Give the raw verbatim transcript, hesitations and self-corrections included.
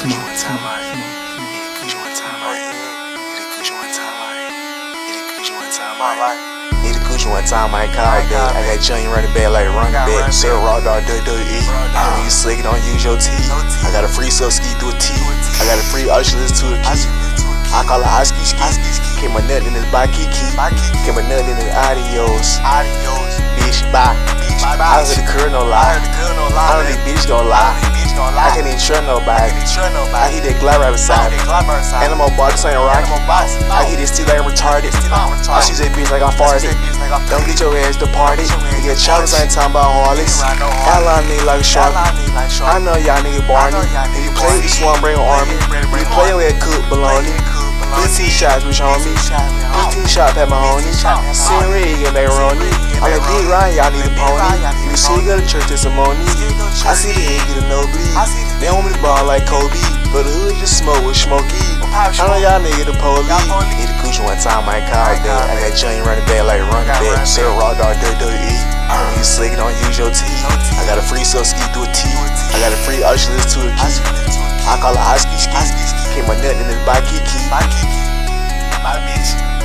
Come on, come on, come on. Hit it Gucci one time, hit it Gucci one time, hit it Gucci one time, hit it Gucci one time, I call it that. I got Johnny running back like running back. Say raw dog, W W E. When you slick, don't use your teeth. I got a free sub ski through a T. I got a free Ushers to a key. I call it high ski ski. Keep my nut in his baki key. Keep my nut in his adios. Bitch, bye. I don't hear the curl no lie. I don't think bitch gon' lie. I can't even trust nobody. I hear that glide right beside me. Animal body, this ain't rocket. I hear this still like I'm retarded. I shoot that bitch like I'm farted. Don't get your ass departed. You get choppers, I ain't talking about Harleys. I line nigga like a sharpie. I know y'all nigga Barney. If you play with this one, bring an army. If you play with that cook baloney. fifteen shots with homie. fifteen shots at my homie. Sin rig and macaroni. I like Big Ryan, y'all need a pony. You see, you go to church testimony. I see the head get a nosebleed. They want me to ball like Kobe, but the hood just smoke with Smokey. I know y'all nigga the police. Hit the Gucci one time, I call it that. I got Johnny running back like running back. Say raw dog, W W E. When you slick, don't use your teeth. I got a free sub ski through a T. I got a free Ushers to a key. I call it high ski ski. Keep my nut in his baki key. My bitch.